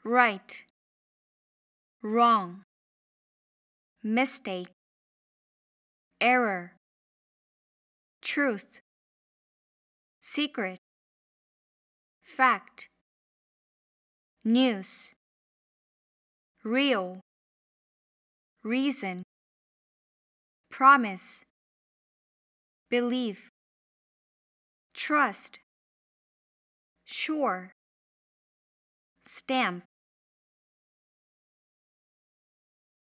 right, wrong, mistake, error, truth, secret, fact, news, real, reason, promise, believe, trust, sure, stamp,